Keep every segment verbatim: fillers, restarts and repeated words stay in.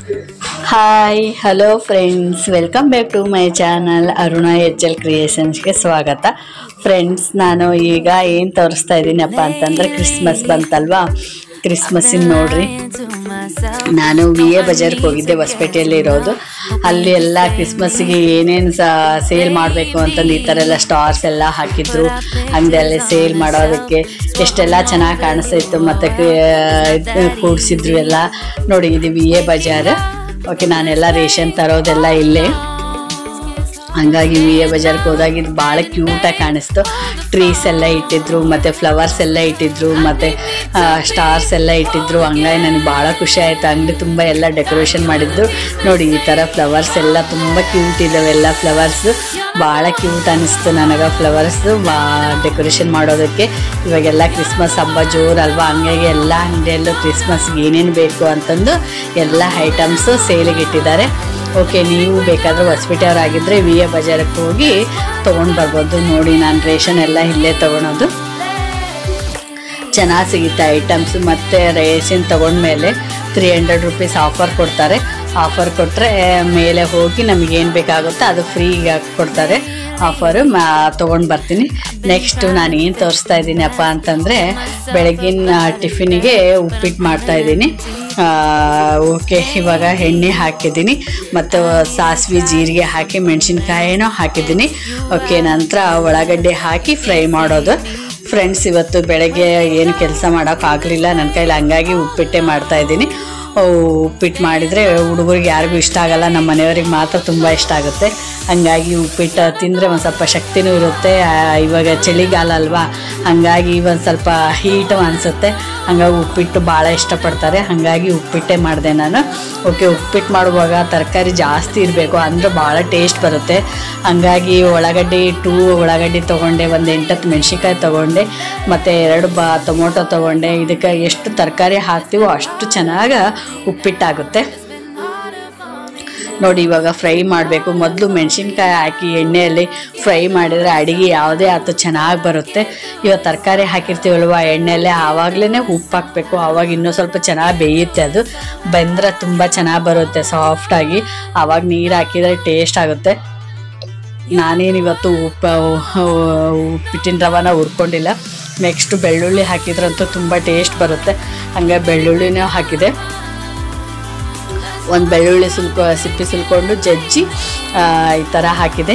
Hi hello friends, welcome back to my channel Aruna H L ಕ್ರಿಯೇಷನ್ಸ್ಗೆ ಸ್ವಾಗತ. Friends, ನಾನು ಈಗ ಏನು ತೋರಿಸ್ತಾ ಇದ್ದೀನಪ್ಪ ಅಂತಂದರೆ ಕ್ರಿಸ್ಮಸ್ ಬಂತಲ್ವಾ, ಕ್ರಿಸ್ಮಸ್ಸಿನ ನೋಡ್ರಿ. ನಾನು ವಿ ಎ ಬಜಾರ್ಗೆ ಹೋಗಿದ್ದೆ, ಹೊಸಪೇಟೆಯಲ್ಲಿ ಇರೋದು. ಅಲ್ಲಿ ಎಲ್ಲ ಕ್ರಿಸ್ಮಸ್ಸಿಗೆ ಏನೇನು ಸಹ ಸೇಲ್ ಮಾಡಬೇಕು ಅಂತಂದು ಈ ಥರ ಎಲ್ಲ ಸ್ಟಾರ್ಸ್ ಎಲ್ಲ ಹಾಕಿದ್ರು. ಅಂಗಡಿಯಲ್ಲಿ ಸೇಲ್ ಮಾಡೋದಕ್ಕೆ ಎಷ್ಟೆಲ್ಲ ಚೆನ್ನಾಗಿ ಕಾಣಿಸ್ತಾ ಇತ್ತು. ಮತ್ತು ಕೂಡಿಸಿದ್ರು ಎಲ್ಲ. ನೋಡಿ, ಇದು ವಿ ಎ ಬಜಾರ್. ಓಕೆ, ನಾನೆಲ್ಲ ರೇಷನ್ ತರೋದೆಲ್ಲ ಇಲ್ಲೇ. ಹಾಗಾಗಿ ವಿ ಎ ಬಜಾರ್ಗೆ ಹೋದಾಗ ಇದು ಭಾಳ ಕ್ಯೂಟಾಗಿ ಕಾಣಿಸ್ತು. ಟ್ರೀಸ್ ಎಲ್ಲ ಇಟ್ಟಿದ್ರು, ಮತ್ತು ಫ್ಲವರ್ಸ್ ಎಲ್ಲ ಇಟ್ಟಿದ್ರು, ಮತ್ತು ಸ್ಟಾರ್ಸ್ ಎಲ್ಲ ಇಟ್ಟಿದ್ರು. ಹಂಗಾಗಿ ನನಗೆ ಭಾಳ ಖುಷಿ ಆಯಿತು. ಅಂಗಡಿ ತುಂಬ ಎಲ್ಲ ಡೆಕೋರೇಷನ್ ಮಾಡಿದ್ರು. ನೋಡಿ, ಈ ಥರ ಫ್ಲವರ್ಸ್ ಎಲ್ಲ ತುಂಬ ಕ್ಯೂಟ್ ಇದ್ದಾವೆ. ಎಲ್ಲ ಫ್ಲವರ್ಸು ಭಾಳ ಕ್ಯೂಟ್ ಅನ್ನಿಸ್ತು ನನಗೆ. ಫ್ಲವರ್ಸು ಬಾ ಡೆಕೋರೇಷನ್ ಮಾಡೋದಕ್ಕೆ ಇವಾಗೆಲ್ಲ ಕ್ರಿಸ್ಮಸ್ ಹಬ್ಬ ಜೋರಲ್ವಾ, ಹಂಗಾಗಿ ಎಲ್ಲ ಅಂಗಡಿಯಲ್ಲೂ ಕ್ರಿಸ್ಮಸ್ಗೆ ಏನೇನು ಬೇಕು ಅಂತಂದು ಎಲ್ಲ ಐಟಮ್ಸು ಸೇಲಿಗೆ ಇಟ್ಟಿದ್ದಾರೆ. ಓಕೆ, ನೀವು ಬೇಕಾದರೆ ಹೊಸಪೇಟೆಯವರಾಗಿದ್ದರೆ ವಿ ಎ ಬಜಾರಕ್ಕೆ ಹೋಗಿ ತೊಗೊಂಡು ಬರ್ಬೋದು. ನೋಡಿ, ನಾನು ರೇಷನ್ ಎಲ್ಲ ಇಲ್ಲೇ ತೊಗೊಳೋದು. ಚೆನ್ನಾಗಿ ಸಿಗುತ್ತೆ ಐಟಮ್ಸು. ಮತ್ತು ರೇಷನ್ ತೊಗೊಂಡ್ಮೇಲೆ ತ್ರೀ ಹಂಡ್ರೆಡ್ ರುಪೀಸ್ ಆಫರ್ ಕೊಡ್ತಾರೆ. ಆಫರ್ ಕೊಟ್ಟರೆ ಮೇಲೆ ಹೋಗಿ ನಮಗೇನು ಬೇಕಾಗುತ್ತೋ ಅದು ಫ್ರೀಗೆ ಕೊಡ್ತಾರೆ. ಆಫರು ಮಾ ತೊಗೊಂಡು ಬರ್ತೀನಿ. ನೆಕ್ಸ್ಟು ನಾನು ಏನು ತೋರಿಸ್ತಾ ಇದ್ದೀನಪ್ಪ ಅಂತಂದರೆ, ಬೆಳಗಿನ ಟಿಫಿನಿಗೆ ಉಪ್ಪಿಟ್ಟು ಮಾಡ್ತಾಯಿದ್ದೀನಿ. ಓಕೆ, ಇವಾಗ ಎಣ್ಣೆ ಹಾಕಿದ್ದೀನಿ ಮತ್ತು ಸಾಸಿವೆ ಜೀರಿಗೆ ಹಾಕಿ ಮೆಣಸಿನ್ಕಾಯಿನೂ ಹಾಕಿದ್ದೀನಿ. ಓಕೆ, ನಂತರ ಉಳ್ಳಾಗಡ್ಡೆ ಹಾಕಿ ಫ್ರೈ ಮಾಡೋದು. ಫ್ರೆಂಡ್ಸ್, ಇವತ್ತು ಬೆಳಗ್ಗೆ ಏನು ಕೆಲಸ ಮಾಡೋಕ್ಕಾಗಲಿಲ್ಲ ನನ್ನ ಕೈಲಿ, ಹಂಗಾಗಿ ಉಪ್ಪಿಟ್ಟೆ ಮಾಡ್ತಾಯಿದ್ದೀನಿ. ಉಪ್ಪಿಟ್ಟು ಮಾಡಿದರೆ ಹುಡುಗರಿಗೆ ಯಾರಿಗೂ ಇಷ್ಟ ಆಗೋಲ್ಲ, ನಮ್ಮ ಮನೆಯವ್ರಿಗೆ ಮಾತ್ರ ತುಂಬ ಇಷ್ಟ ಆಗುತ್ತೆ. ಹಂಗಾಗಿ ಉಪ್ಪಿಟ್ಟು ತಿಂದರೆ ಒಂದು ಸ್ವಲ್ಪ ಶಕ್ತಿನೂ ಇರುತ್ತೆ. ಇವಾಗ ಚಳಿಗಾಲ ಅಲ್ವಾ, ಹಾಗಾಗಿ ಒಂದು ಸ್ವಲ್ಪ ಹೀಟು ಅನಿಸುತ್ತೆ. ಹಂಗಾಗಿ ಉಪ್ಪಿಟ್ಟು ಭಾಳ ಇಷ್ಟಪಡ್ತಾರೆ. ಹಾಗಾಗಿ ಉಪ್ಪಿಟ್ಟೆ ಮಾಡಿದೆ ನಾನು. ಓಕೆ, ಉಪ್ಪಿಟ್ಟು ಮಾಡುವಾಗ ತರಕಾರಿ ಜಾಸ್ತಿ ಇರಬೇಕು, ಅಂದರೆ ಭಾಳ ಟೇಸ್ಟ್ ಬರುತ್ತೆ. ಹಂಗಾಗಿ ಉಳ್ಳಾಗಡ್ಡಿ ಟೂ ಉಳ್ಳಾಗಡ್ಡಿ ತೊಗೊಂಡೆ, ಒಂದು ಎಂಟತ್ತು ಮೆಣಸಿನ್ಕಾಯಿ ತೊಗೊಂಡೆ, ಮತ್ತು ಎರಡು ಬಾ ಟೊಮೊಟೊ ತೊಗೊಂಡೆ. ಇದಕ್ಕೆ ಎಷ್ಟು ತರಕಾರಿ ಹಾಕ್ತೀವೋ ಅಷ್ಟು ಚೆನ್ನಾಗಿ ಉಪ್ಪಿಟ್ಟಾಗುತ್ತೆ. ನೋಡಿ, ಇವಾಗ ಫ್ರೈ ಮಾಡಬೇಕು. ಮೊದಲು ಮೆಣಸಿನ್ಕಾಯಿ ಹಾಕಿ ಎಣ್ಣೆಯಲ್ಲಿ ಫ್ರೈ ಮಾಡಿದರೆ ಅಡುಗೆ ಯಾವುದೇ ಆಯ್ತು ಚೆನ್ನಾಗಿ ಬರುತ್ತೆ. ಇವಾಗ ತರಕಾರಿ ಹಾಕಿರ್ತೀವಲ್ವ ಎಣ್ಣೆಯಲ್ಲೇ, ಆವಾಗಲೇ ಉಪ್ಪು ಹಾಕಬೇಕು. ಆವಾಗ ಇನ್ನೂ ಸ್ವಲ್ಪ ಚೆನ್ನಾಗಿ ಬೇಯುತ್ತೆ. ಅದು ಬೆಂದರೆ ತುಂಬ ಚೆನ್ನಾಗಿ ಬರುತ್ತೆ ಸಾಫ್ಟಾಗಿ. ಆವಾಗ ನೀರು ಹಾಕಿದರೆ ಟೇಸ್ಟ್ ಆಗುತ್ತೆ. ನಾನೇನು ಇವತ್ತು ಉಪ್ಪು ಉಪ್ಪಿಟ್ಟಿನ ರವಾನ ಹುರ್ಕೊಂಡಿಲ್ಲ. ನೆಕ್ಸ್ಟು ಬೆಳ್ಳುಳ್ಳಿ ಹಾಕಿದ್ರಂತೂ ತುಂಬ ಟೇಸ್ಟ್ ಬರುತ್ತೆ. ಹಂಗೆ ಬೆಳ್ಳುಳ್ಳಿನೂ ಹಾಕಿದೆ. ಒಂದು ಬೆಳ್ಳುಳ್ಳಿ ಸುಲ್ಕೊ ಸಿಪ್ಪಿ ಸುಲ್ಕೊಂಡು ಜಜ್ಜಿ ಈ ಥರ ಹಾಕಿದೆ.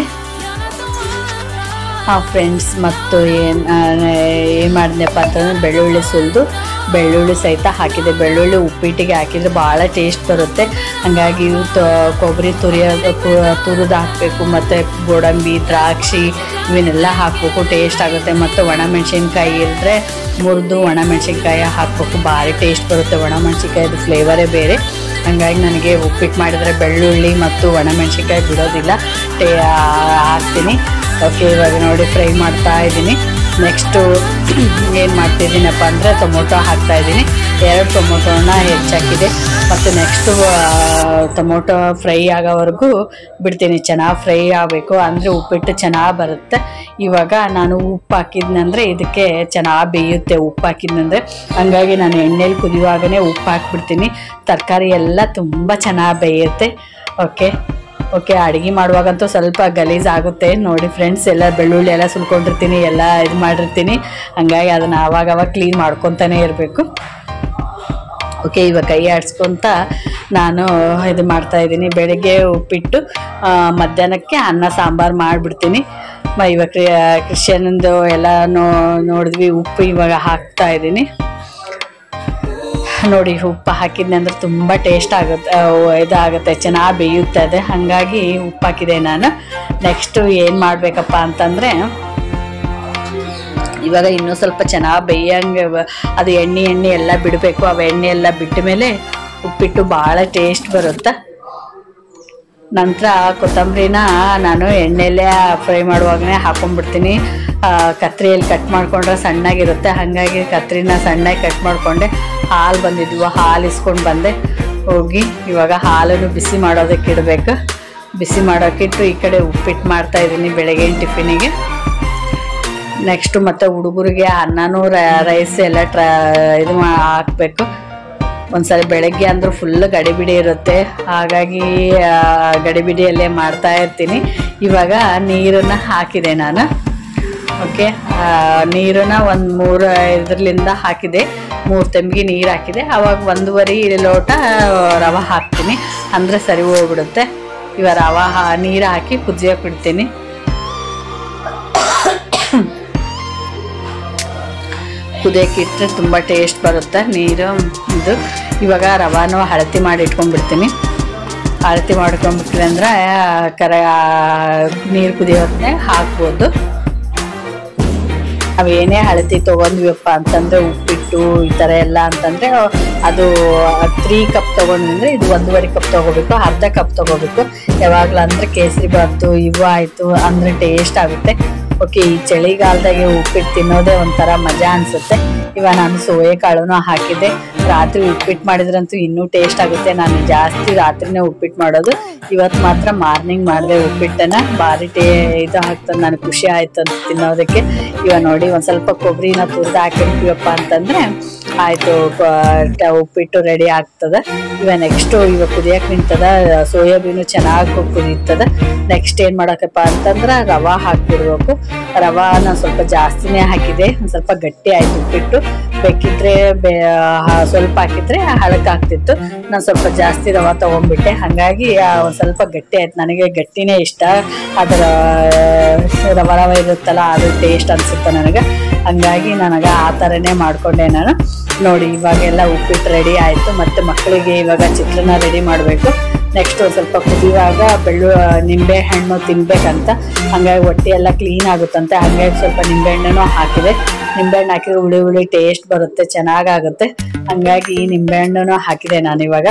ಹಾಂ ಫ್ರೆಂಡ್ಸ್, ಮತ್ತು ಏನು ಏನು ಮಾಡಿದ್ನಪ್ಪ ಅಂತಂದರೆ ಬೆಳ್ಳುಳ್ಳಿ ಸುಲಿದು ಬೆಳ್ಳುಳ್ಳಿ ಸಹಿತ ಹಾಕಿದೆ. ಬೆಳ್ಳುಳ್ಳಿ ಉಪ್ಪಿಟ್ಟಿಗೆ ಹಾಕಿದರೆ ಭಾಳ ಟೇಸ್ಟ್ ಬರುತ್ತೆ. ಹಾಗಾಗಿ ಇವು ಕೊಬ್ಬರಿ ತುರಿಯೋದು ತುರಿದು ಹಾಕಬೇಕು, ಮತ್ತು ಗೋಡಂಬಿ, ದ್ರಾಕ್ಷಿ ಇವನ್ನೆಲ್ಲ ಹಾಕಬೇಕು, ಟೇಸ್ಟ್ ಆಗುತ್ತೆ. ಮತ್ತು ಒಣಮೆಣ್ಸಿನ್ಕಾಯಿ ಇದ್ದರೆ ಮುರಿದು ಒಣಮೆಣ್ಸಿನ್ಕಾಯಿ ಹಾಕಬೇಕು, ಭಾರಿ ಟೇಸ್ಟ್ ಬರುತ್ತೆ. ಒಣಮೆಣ್ಸಿನ್ಕಾಯಿದು ಫ್ಲೇವರೇ ಬೇರೆ. ಹಾಗಾಗಿ ನನಗೆ ಉಪ್ಪಿಟ್ಟು ಮಾಡಿದರೆ ಬೆಳ್ಳುಳ್ಳಿ ಮತ್ತು ಒಣಮೆಣ್ಸಿನ್ಕಾಯಿ ಬಿಡೋದಿಲ್ಲ, ಟೇ ಹಾಕ್ತೀನಿ. ಓಕೆ, ಇವಾಗ ನೋಡಿ ಫ್ರೈ ಮಾಡ್ತಾ ಇದ್ದೀನಿ. ನೆಕ್ಸ್ಟು ಏನು ಮಾಡ್ತಿದ್ದೀನಪ್ಪ ಅಂದರೆ ಟೊಮೊಟೊ ಹಾಕ್ತಾಯಿದ್ದೀನಿ. ಎರಡು ಟೊಮೊಟೊನ ಹೆಚ್ಚಾಕಿದೆ. ಮತ್ತು ನೆಕ್ಸ್ಟು ಟೊಮೊಟೊ ಫ್ರೈ ಆಗೋವರೆಗೂ ಬಿಡ್ತೀನಿ. ಚೆನ್ನಾಗಿ ಫ್ರೈ ಆಗಬೇಕು, ಅಂದರೆ ಉಪ್ಪಿಟ್ಟು ಚೆನ್ನಾಗಿ ಬರುತ್ತೆ. ಇವಾಗ ನಾನು ಉಪ್ಪು ಹಾಕಿದ್ನಂದರೆ ಇದಕ್ಕೆ ಚೆನ್ನಾಗಿ ಬೇಯುತ್ತೆ ಉಪ್ಪು ಹಾಕಿದ್ನಂದರೆ. ಹಾಗಾಗಿ ನಾನು ಎಣ್ಣೆಲಿ ಕುದಿಯುವಾಗಲೇ ಉಪ್ಪು ಹಾಕ್ಬಿಡ್ತೀನಿ. ತರಕಾರಿ ಎಲ್ಲ ತುಂಬ ಚೆನ್ನಾಗಿ ಬೇಯುತ್ತೆ. ಓಕೆ ಓಕೆ ಅಡುಗೆ ಮಾಡುವಾಗಂತೂ ಸ್ವಲ್ಪ ಗಲೀಜಾಗುತ್ತೆ. ನೋಡಿ ಫ್ರೆಂಡ್ಸ್, ಎಲ್ಲ ಬೆಳ್ಳುಳ್ಳಿ ಎಲ್ಲ ಸುಲ್ಕೊಂಡಿರ್ತೀನಿ, ಎಲ್ಲ ಇದು ಮಾಡಿರ್ತೀನಿ. ಹಾಗಾಗಿ ಅದನ್ನು ಆವಾಗ ಆವಾಗ ಕ್ಲೀನ್ ಮಾಡ್ಕೊತಾನೆ ಇರಬೇಕು. ಓಕೆ, ಇವಾಗ ಕೈ ಆಡಿಸ್ಕೊತ ನಾನು ಇದು ಮಾಡ್ತಾಯಿದ್ದೀನಿ. ಬೆಳಗ್ಗೆ ಉಪ್ಪಿಟ್ಟು, ಮಧ್ಯಾಹ್ನಕ್ಕೆ ಅನ್ನ ಸಾಂಬಾರು ಮಾಡಿಬಿಡ್ತೀನಿ. ಇವಾಗ ಕ್ರಿಶ್ಚಿಯನ್ದು ಎಲ್ಲ ನೋಡಿದ್ವಿ. ಉಪ್ಪು ಇವಾಗ ಹಾಕ್ತಾಯಿದ್ದೀನಿ. ನೋಡಿ, ಉಪ್ಪು ಹಾಕಿದ್ನೆ ಅಂದರೆ ತುಂಬ ಟೇಸ್ಟ್ ಆಗುತ್ತೆ, ಇದಾಗುತ್ತೆ, ಚೆನ್ನಾಗಿ ಬೇಯುತ್ತೆ ಅದು. ಹಾಗಾಗಿ ಉಪ್ಪು ಹಾಕಿದೆ ನಾನು. ನೆಕ್ಸ್ಟು ಏನು ಮಾಡಬೇಕಪ್ಪ ಅಂತಂದರೆ, ಇವಾಗ ಇನ್ನೂ ಸ್ವಲ್ಪ ಚೆನ್ನಾಗಿ ಬೇಯಂಗೆ ಅದು ಎಣ್ಣೆ ಎಣ್ಣೆ ಎಲ್ಲ ಬಿಡಬೇಕು. ಅವು ಎಣ್ಣೆ ಎಲ್ಲ ಬಿಟ್ಟ ಮೇಲೆ ಉಪ್ಪಿಟ್ಟು ಭಾಳ ಟೇಸ್ಟ್ ಬರುತ್ತೆ. ನಂತರ ಕೊತ್ತಂಬರಿನ ನಾನು ಎಣ್ಣೆಯಲ್ಲೇ ಫ್ರೈ ಮಾಡುವಾಗಲೇ ಹಾಕ್ಕೊಂಡ್ಬಿಡ್ತೀನಿ. ಕತ್ರಿಯಲ್ಲಿ ಕಟ್ ಮಾಡಿಕೊಂಡ್ರೆ ಸಣ್ಣಾಗಿರುತ್ತೆ. ಹಾಗಾಗಿ ಕತ್ರಿನ ಸಣ್ಣಾಗಿ ಕಟ್ ಮಾಡಿಕೊಂಡೆ. ಹಾಲು ಬಂದಿದ್ವು, ಹಾಲು ಇಸ್ಕೊಂಡು ಬಂದೆ ಹೋಗಿ. ಇವಾಗ ಹಾಲನ್ನು ಬಿಸಿ ಮಾಡೋದಕ್ಕೆ ಇಡಬೇಕು. ಬಿಸಿ ಮಾಡೋಕ್ಕಿಟ್ಟು ಈ ಕಡೆ ಉಪ್ಪಿಟ್ಟು ಮಾಡ್ತಾಯಿದ್ದೀನಿ ಬೆಳಗಿನ ಟಿಫಿನಿಗೆ. ನೆಕ್ಸ್ಟು ಮತ್ತು ಹುಡುಗರಿಗೆ ಅನ್ನನೂ ರೈಸ್ ಎಲ್ಲ ಟ್ರಾ ಇದು ಹಾಕಬೇಕು. ಒಂದ್ಸರಿ ಬೆಳಗ್ಗೆ ಅಂದ್ರೂ ಫುಲ್ ಗಡಿಬಿಡಿ ಇರುತ್ತೆ, ಹಾಗಾಗಿ ಗಡಿಬಿಡಿಯಲ್ಲೇ ಮಾಡ್ತಾ ಇರ್ತೀನಿ. ಇವಾಗ ನೀರನ್ನ ಹಾಕಿದೆ ನಾನು. ಓಕೆ, ನೀರನ್ನ ಒಂದು ಮೂರು ಇದರಲ್ಲಿಂದ ಹಾಕಿದೆ, ಮೂರು ತೆಂಬಿಗೆ ನೀರು ಹಾಕಿದೆ. ಅವಾಗ ಒಂದೂವರೆ ಲೋಟ ರವೆ ಹಾಕ್ತೀನಿ, ಅಂದರೆ ಸರಿ ಹೋಗ್ಬಿಡುತ್ತೆ. ಇವಾಗ ರವೆ ನೀರು ಹಾಕಿ ಕುದಿಯೋಕೆ ಬಿಡ್ತೀನಿ. ಕುದಿಯೋಕೆ ಇಟ್ಟರೆ ತುಂಬ ಟೇಸ್ಟ್ ಬರುತ್ತೆ ನೀರು ಇದು. ಇವಾಗ ರವಾನು ಅಳತೆ ಮಾಡಿ ಇಟ್ಕೊಂಡ್ಬಿಡ್ತೀನಿ. ಅಳತೆ ಮಾಡ್ಕೊಂಡ್ಬಿಟ್ರೆ ಅಂದರೆ ಕರ ನೀರು ಕುದಿಯೋದನ್ನೇ ಹಾಕ್ಬೋದು. ನಾವೇನೇ ಅಳತೆ ತೊಗೊಂಡ್ವಿಯಪ್ಪ ಅಂತಂದರೆ ಉಪ್ಪಿಟ್ಟು ಈ ಥರ ಎಲ್ಲ ಅಂತಂದರೆ ಅದು ತ್ರೀ ಕಪ್ ತೊಗೊಂಡ್ರೆ ಇದು ಒಂದೂವರೆ ಕಪ್ ತೊಗೋಬೇಕು, ಅರ್ಧ ಕಪ್ ತೊಗೋಬೇಕು. ಯಾವಾಗಲೂ ಅಂದರೆ ಕೇಸರಿ ಬಾತು ಇವು ಆಯಿತು ಅಂದರೆ ಟೇಸ್ಟ್ ಆಗುತ್ತೆ. ಓಕೆ, ಈ ಚಳಿಗಾಲದಾಗೆ ಉಪ್ಪಿಟ್ಟು ತಿನ್ನೋದೇ ಒಂಥರ ಮಜಾ ಅನಿಸುತ್ತೆ. ಇವಾಗ ನಾನು ಸೋಯೆ ಕಾಳನ್ನು ಹಾಕಿದ್ದೆ. ರಾತ್ರಿ ಉಪ್ಪಿಟ್ಟು ಮಾಡಿದ್ರಂತೂ ಇನ್ನೂ ಟೇಸ್ಟ್ ಆಗುತ್ತೆ. ನಾನು ಜಾಸ್ತಿ ರಾತ್ರಿನೇ ಉಪ್ಪಿಟ್ಟು ಮಾಡೋದು. ಇವತ್ತು ಮಾತ್ರ ಮಾರ್ನಿಂಗ್ ಮಾಡಿದೆ ಉಪ್ಪಿಟ್ಟನ್ನು, ಭಾರಿ ಟೇ ಇದು ಆಗ್ತದೆ. ನನಗೆ ಖುಷಿ ಆಯಿತು ಅಂತ ತಿನ್ನೋದಕ್ಕೆ. ಇವಾಗ ನೋಡಿ ಒಂದು ಸ್ವಲ್ಪ ಕೊಬ್ಬರಿನ ತುರಿದು ಹಾಕಿರ್ತೀವಪ್ಪ ಅಂತಂದರೆ ಆಯಿತು, ಉಪ್ಪಿಟ್ಟು ರೆಡಿ ಆಗ್ತದೆ. ಇವಾಗ ನೆಕ್ಸ್ಟು ಇವಾಗ ಕುದಿಯೋಕೆ ನಿಂತದ, ಸೋಯಾಬೀನು ಚೆನ್ನಾಗಿ ಕುದೀತದ. ನೆಕ್ಸ್ಟ್ ಏನು ಮಾಡೋಕಪ್ಪ ಅಂತಂದ್ರೆ ರವೆ ಹಾಕಿಬಿಡ್ಬೇಕು. ರವಾನ ಸ್ವಲ್ಪ ಜಾಸ್ತಿನೇ ಹಾಕಿದೆ, ಒಂದು ಸ್ವಲ್ಪ ಗಟ್ಟಿ ಆಯಿತು ಉಪ್ಪಿಟ್ಟು. ಬೇಕಿದ್ರೆ ಬೇ ಸ್ವಲ್ಪ ಹಾಕಿದ್ರೆ ಹಳಕಾಗ್ತಿತ್ತು. ನಾನು ಸ್ವಲ್ಪ ಜಾಸ್ತಿ ರವೆ ತೊಗೊಂಡ್ಬಿಟ್ಟೆ, ಹಾಗಾಗಿ ಒಂದು ಸ್ವಲ್ಪ ಗಟ್ಟಿ ಆಯ್ತು. ನನಗೆ ಗಟ್ಟಿನೇ ಇಷ್ಟ, ಅದರ ರವೆ ರವೆ ಇರುತ್ತಲ್ಲ ಅದು ಟೇಸ್ಟ್ ಅನಿಸುತ್ತೆ ನನಗೆ. ಹಂಗಾಗಿ ನನಗೆ ಆ ಥರನೇ ಮಾಡಿಕೊಂಡೆ ನಾನು. ನೋಡಿ ಇವಾಗೆಲ್ಲ ಉಪ್ಪಿಟ್ಟು ರೆಡಿ ಆಯಿತು. ಮತ್ತು ಮಕ್ಕಳಿಗೆ ಇವಾಗ ಚಿತ್ರಾನ್ನ ರೆಡಿ ಮಾಡಬೇಕು. ನೆಕ್ಸ್ಟ್ ಒಂದು ಸ್ವಲ್ಪ ಕುದಿಯುವಾಗ ಬೆಳ್ಳು ನಿಂಬೆ ಹಣ್ಣು ತಿನ್ಬೇಕಂತ, ಹಾಗಾಗಿ ಹೊಟ್ಟೆ ಎಲ್ಲ ಕ್ಲೀನ್ ಆಗುತ್ತಂತೆ. ಹಾಗಾಗಿ ಸ್ವಲ್ಪ ನಿಂಬೆಹಣ್ಣು ಹಾಕಿದೆ. ನಿಂಬೆಹಣ್ಣು ಹಾಕಿದ್ರೆ ಹುಳಿ ಹುಳಿ ಟೇಸ್ಟ್ ಬರುತ್ತೆ, ಚೆನ್ನಾಗಾಗುತ್ತೆ. ಹಾಗಾಗಿ ನಿಂಬೆಹಣ್ಣು ಹಾಕಿದೆ ನಾನು ಇವಾಗ.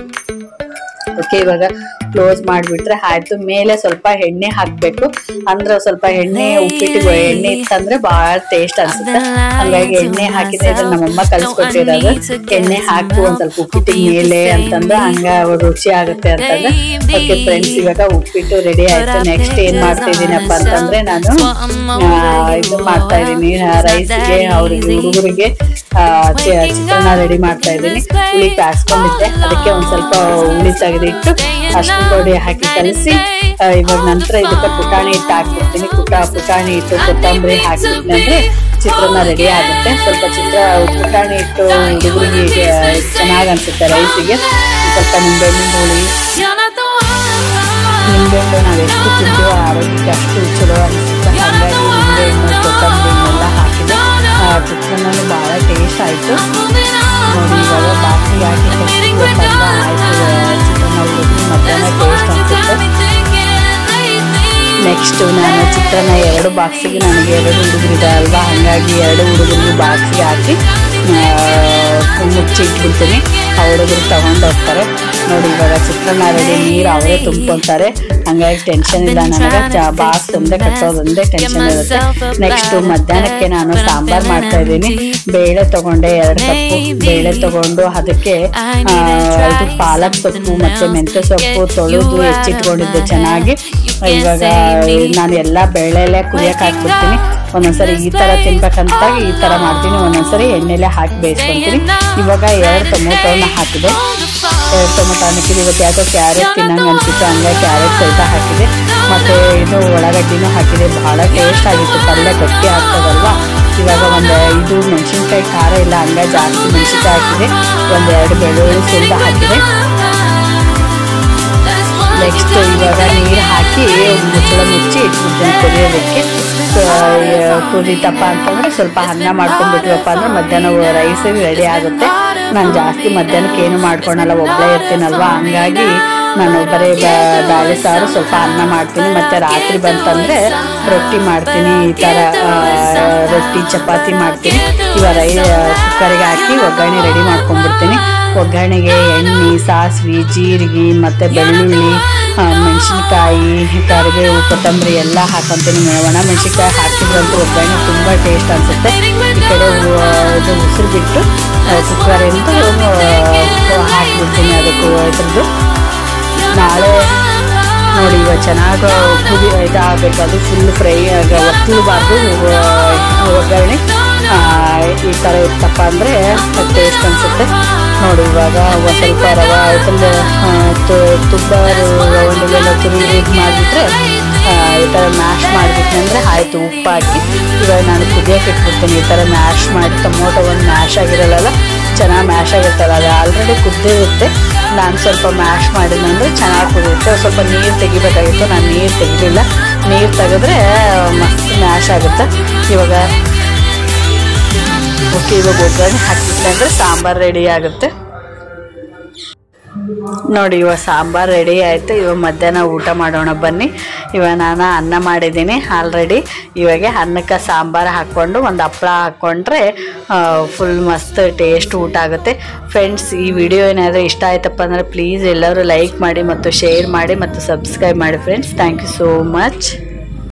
ಓಕೆ, ಇವಾಗ ಕ್ಲೋಸ್ ಮಾಡಿಬಿಟ್ರೆ ಆಯಿತು. ಮೇಲೆ ಸ್ವಲ್ಪ ಎಣ್ಣೆ ಹಾಕಬೇಕು, ಅಂದ್ರೆ ಸ್ವಲ್ಪ ಎಣ್ಣೆ ಉಪ್ಪಿಟ್ಟಿಗೆ ಎಣ್ಣೆ ಇತ್ತಂದ್ರೆ ಭಾಳ ಟೇಸ್ಟ್ ಅನಿಸುತ್ತೆ. ಹಾಗಾಗಿ ಎಣ್ಣೆ ಹಾಕಿದ್ರೆ ಇದನ್ನ ನಮ್ಮಮ್ಮ ಕಲಿಸ್ಕೊಟ್ಟಿರೋದು. ಎಣ್ಣೆ ಹಾಕು ಒಂದು ಸ್ವಲ್ಪ ಉಪ್ಪಿಟ್ಟಿಗೆ ಮೇಲೆ ಅಂತಂದ್ರೆ ಹಂಗೆ ರುಚಿ ಆಗುತ್ತೆ ಅಂತಂದ್ರೆ. ಓಕೆ ಫ್ರೆಂಡ್ಸ್, ಇವಾಗ ಉಪ್ಪಿಟ್ಟು ರೆಡಿ ಆಯಿತು. ನೆಕ್ಸ್ಟ್ ಏನು ಮಾಡ್ತಾ ಇದ್ದೀನಪ್ಪ ಅಂತಂದ್ರೆ ನಾನು ಇದು ಮಾಡ್ತಾ ಇದ್ದೀನಿ ರೈಸ್ಗೆ, ಅವ್ರಿಗೆ ಹುಡುಗರಿಗೆ ಚಿತ್ರಾನ್ನ ರೆಡಿ ಮಾಡ್ತಾ ಇದ್ದೀನಿ. ಹುಳಿ ಕಾಯಿಸ್ಕೊಂಡಿದ್ದೆ, ಅದಕ್ಕೆ ಒಂದು ಸ್ವಲ್ಪ ಹುಳಿ ತೆಗೆದಿಟ್ಟು ಅಷ್ಟು ಪೌಡಿ ಹಾಕಿ ಕಲಿಸಿ ಇವಾಗ ನಂತರ ಇದಕ್ಕೆ ಪುಟಾಣಿ ಹಿಟ್ಟು ಹಾಕ್ಬಿಡ್ತೀನಿ. ಪುಟ ಪುಟಾಣಿ ಹಿಟ್ಟು ಕೊತ್ತಂಬರಿ ಹಾಕಿಬಿಟ್ನೆ ಅಂದರೆ ಚಿತ್ರಾನ್ನ ರೆಡಿ ಆಗುತ್ತೆ. ಸ್ವಲ್ಪ ಚಿತ್ರ ಪುಟಾಣಿ ಹಿಟ್ಟು ಹುಡುಗರಿಗೆ ಚೆನ್ನಾಗಿ ಅನಿಸುತ್ತೆ ರೈಸಿಗೆ. ಸ್ವಲ್ಪ ನಿಂಬೆಹಣ್ಣಿನ ಹುಳಿ, ನಿಂಬೆಹಣ್ಣು ನಾವು ಎಷ್ಟು ತಿಂತೀವೋ ಆರೋಗ್ಯಕ್ಕೆ ಅಷ್ಟು ಚಲೋ ಅನಿಸುತ್ತೆ. ಹಾಗಾಗಿ ನಿಂಬೆಹಣ್ಣು ಕೊತ್ತಂಬರಿನೆಲ್ಲ ಹಾಕಿದೆ. ಚಿತ್ರಾನ್ನೂ ಭಾಳ ಟೇಸ್ಟ್ ಆಯಿತು. ನೋಡಿ ಇವಾಗ ಬಾಕಿಗೆ ಹಾಕಿ ಕಲಿಸ್ಬೇಕಂದ್ರೆ ಆಯಿತು ಚಿತ್ರಾನ್ನ ಹುಡುಗಿ ಮಧ್ಯಾಹ್ನ ಟೇಸ್ಟ್ ಅನಿಸುತ್ತೆ. ನೆಕ್ಸ್ಟು ನಾನು ಚಿತ್ರಾನ್ನ ಎರಡು ಬಾಕ್ಸಿಗೆ, ನನಗೆ ಎರಡು ಹುಡುಗರಿದೆ ಅಲ್ವಾ, ಹಾಗಾಗಿ ಎರಡು ಹುಡುಗರಿಗೆ ಬಾಕ್ಸಿಗೆ ಹಾಕಿ ಮುಚ್ಚಿ ಇಟ್ಬಿಡ್ತೀನಿ. ಆ ಹುಡುಗರು ತಗೊಂಡು ಹೋಗ್ತಾರೆ. ನೋಡಿ ಇವಾಗ ಚಿತ್ರಾನ್ನ ರೆಡಿ, ನೀರು ಅವರೇ ತುಂಬ್ಕೊತಾರೆ. ಹಂಗಾಗಿ ಟೆನ್ಷನ್ ಇಲ್ಲ ನನಗೆ. ಚಾ ಬಾಕ್ಸ್ ತುಂಬದೆ ಕಟ್ಟೋದೊಂದೇ ಟೆನ್ಷನ್ ಇರುತ್ತೆ. ನೆಕ್ಸ್ಟು ಮಧ್ಯಾಹ್ನಕ್ಕೆ ನಾನು ಸಾಂಬಾರು ಮಾಡ್ತಾ ಇದ್ದೀನಿ. ಬೇಳೆ ತೊಗೊಂಡೆ, ಎರಡು ಕಪ್ಪು ಬೇಳೆ ತೊಗೊಂಡು ಅದಕ್ಕೆ ಇದು ಪಾಲಕ್ ಸೊಪ್ಪು ಮತ್ತು ಮೆಂತ್ಯ ಸೊಪ್ಪು ತೊಳೆದು ಹೆಚ್ಚಿಟ್ಕೊಂಡಿದ್ದೆ ಚೆನ್ನಾಗಿ. ಇವಾಗ ನಾನು ಎಲ್ಲ ಬೇಳೆಲ್ಲೇ ಕುದಿಯಕ್ಕೆ ಹಾಕ್ಬಿಡ್ತೀನಿ. ಒಂದೊಂದ್ಸರಿ ಈ ಥರ ತಿನ್ಬೇಕಂತ ಈ ಥರ ಮಾಡ್ತೀನಿ, ಒಂದೊಂದ್ಸರಿ ಎಣ್ಣೆಲೆ ಹಾಕಿ ಬೇಯಿಸ್ಕೊತೀನಿ. ಇವಾಗ ಎರಡು ಟೊಮೊಟೋನ ಹಾಕಿದೆ. ಎರಡು ಟೊಮೊಟೊ ಹಾಕಿದೆ. ಇವತ್ತು ಯಾಕೋ ಕ್ಯಾರೆಟ್ ತಿನ್ನಂಗೆ ಅನಿಸಿತ್ತು, ಹಂಗಾಗಿ ಕ್ಯಾರೆಟ್ ಸಹಿತ ಹಾಕಿದೆ. ಮತ್ತು ಇದು ಉಳ್ಳಾಗಡ್ಡಿನೂ ಹಾಕಿದೆ. ಭಾಳ ಟೇಸ್ಟ್ ಆಗಿತ್ತು, ಪಲ್ಯ ಗಟ್ಟಿ ಆಗ್ತದಲ್ವಾ. ಇವಾಗ ಒಂದು ಇದು ಮೆಣಸಿನ್ಕಾಯಿ ಖಾರ ಇಲ್ಲ, ಹಂಗಾಗಿ ಜಾಸ್ತಿ ಮೆಣಸಿನ್ಕಾಯಿ ಹಾಕಿದೆ. ಒಂದೆರಡು ಬೆಳ್ಳುಳ್ಳಿ ಸುಲಿದು ಹಾಕಿದೆ. ನೆಕ್ಸ್ಟ್ ಇವಾಗ ನೀರು ಹಾಕಿ ಮುಚ್ಚಳ ಮುಚ್ಚಿ ಇಟ್ಬಿಡ್ತೀನಿ ಕುದಿಯೋದಕ್ಕೆ. ಕುದೀತಪ್ಪ ಅಂತಂದರೆ ಸ್ವಲ್ಪ ಅನ್ನ ಮಾಡ್ಕೊಂಡ್ಬಿಟ್ವಪ್ಪ ಅಂದ್ರೆ ಮಧ್ಯಾಹ್ನ ರೈಸ್ ರೆಡಿ ಆಗುತ್ತೆ. ನಾನು ಜಾಸ್ತಿ ಮಧ್ಯಾಹ್ನಕ್ಕೆ ಏನು ಮಾಡ್ಕೊಳಲ್ಲ, ಒಬ್ಬಳೇ ಇರ್ತೀನಲ್ವ, ಹಂಗಾಗಿ ನಾನು ಬರೀ ಬೇಳೆ ಸಾರು ಸ್ವಲ್ಪ ಅನ್ನ ಮಾಡ್ತೀನಿ. ಮತ್ತು ರಾತ್ರಿ ಬಂತಂದರೆ ರೊಟ್ಟಿ ಮಾಡ್ತೀನಿ. ಈ ಥರ ರೊಟ್ಟಿ ಚಪಾತಿ ಮಾಡ್ತೀನಿ. ಇವಾಗ ರೈ ಕುಕ್ಕರಿಗೆ ಹಾಕಿ ಒಗ್ಗರಣೆ ರೆಡಿ ಮಾಡ್ಕೊಂಡ್ಬಿಡ್ತೀನಿ. ಒಗ್ಗರಣೆಗೆ ಎಣ್ಣೆ, ಸಾಸಿವೆ, ಜೀರಿಗೆ ಮತ್ತು ಬೆಳ್ಳುಳ್ಳಿ, ಮೆಣಸಿನ್ಕಾಯಿ, ಕರಿಬೇವು, ಕೊತ್ತಂಬರಿ ಎಲ್ಲ ಹಾಕೊಂತೀನಿ. ಒಣ ಮೆಣಸಿನ್ಕಾಯಿ ಹಾಕಿದ್ರಂತೂ ಒಗ್ಗರಣೆ ತುಂಬ ಟೇಸ್ಟ್ ಅನಿಸುತ್ತೆ. ಈ ಕಡೆ ಇದು ಉಸಿರು ಬಿಟ್ಟು ಕುಕ್ಕರಿಂದ ಹಾಕಿಬಿಡ್ತೀನಿ ಅದಕ್ಕೆ ಇದ್ರದ್ದು. ನಾಳೆ ನೋಡಿ ಇವಾಗ ಚೆನ್ನಾಗಿ ಕುದಿ ಇದಾಗಬೇಕು, ಅದು ಫುಲ್ ಫ್ರೈ ಆಗ ಒತ್ತಿರಬಾರ್ದು ಒಗ್ಗರಣೆ. ಈ ಥರ ಇತ್ತಪ್ಪ ಅಂದರೆ ಟೇಸ್ಟ್ ಅನಿಸುತ್ತೆ. ನೋಡಿ ಇವಾಗ ಒಂದು ಸ್ವಲ್ಪ ರವೆ ಯಾಕಂದರೆ ತುಪ್ಪ ರವೆಲ್ಲ ತುರಿ ಇದು ಮಾಡಿಬಿಟ್ರೆ ಈ ಥರ ಮ್ಯಾಶ್ ಮಾಡಿಬಿಟ್ರೆ ಅಂದರೆ ಆಯಿತು. ಉಪ್ಪು ಹಾಕಿ ಇವಾಗ ನಾನು ಕುದಿಯೋಕೆ ಇಟ್ಬಿಡ್ತೀನಿ. ಈ ಥರ ಮ್ಯಾಶ್ ಮಾಡಿ ಟೊಮೊಟೊ ಒಂದು ಮ್ಯಾಶ್ ಆಗಿರಲ್ಲ, ಚೆನ್ನಾಗಿ ಮ್ಯಾಶ್ ಆಗಿರ್ತಲ್ಲ, ಅದು ಆಲ್ರೆಡಿ ಕುದ್ದಿರುತ್ತೆ. ನಾನು ಸ್ವಲ್ಪ ಮ್ಯಾಶ್ ಮಾಡಿದಂದರೆ ಚೆನ್ನಾಗಿ ಕುದಿಯುತ್ತೆ. ಸ್ವಲ್ಪ ನೀರು ತೆಗಿಬೇಕಾಗಿತ್ತು, ನಾನು ನೀರು ತೆಗಿಲಿಲ್ಲ. ನೀರು ತೆಗೆದ್ರೆ ಮಸ್ತ್ ಮ್ಯಾಶ್ ಆಗುತ್ತೆ. ಇವಾಗ ಓಕೆ, ಇವಾಗ ಒಗ್ಗರಣೆ ಹಾಕಿಬಿಟ್ರೆ ಅಂದರೆ ಸಾಂಬಾರು ರೆಡಿ ಆಗುತ್ತೆ. ನೋಡಿ ಇವಾಗ ಸಾಂಬಾರು ರೆಡಿ ಆಯಿತು. ಇವಾಗ ಮಧ್ಯಾಹ್ನ ಊಟ ಮಾಡೋಣ ಬನ್ನಿ. ಇವಾಗ ನಾನು ಅನ್ನ ಮಾಡಿದ್ದೀನಿ ಆಲ್ರೆಡಿ. ಇವಾಗ ಅನ್ನಕ್ಕೆ ಸಾಂಬಾರು ಹಾಕ್ಕೊಂಡು ಒಂದು ಹಪ್ಪಳ ಹಾಕ್ಕೊಂಡ್ರೆ ಫುಲ್ ಮಸ್ತ್ ಟೇಸ್ಟ್ ಊಟ ಆಗುತ್ತೆ. ಫ್ರೆಂಡ್ಸ್, ಈ ವಿಡಿಯೋ ಏನಾದರೂ ಇಷ್ಟ ಆಯ್ತಪ್ಪ ಅಂದರೆ ಪ್ಲೀಸ್ ಎಲ್ಲರೂ ಲೈಕ್ ಮಾಡಿ ಮತ್ತು ಶೇರ್ ಮಾಡಿ ಮತ್ತು ಸಬ್ಸ್ಕ್ರೈಬ್ ಮಾಡಿ friends. Thank you so much.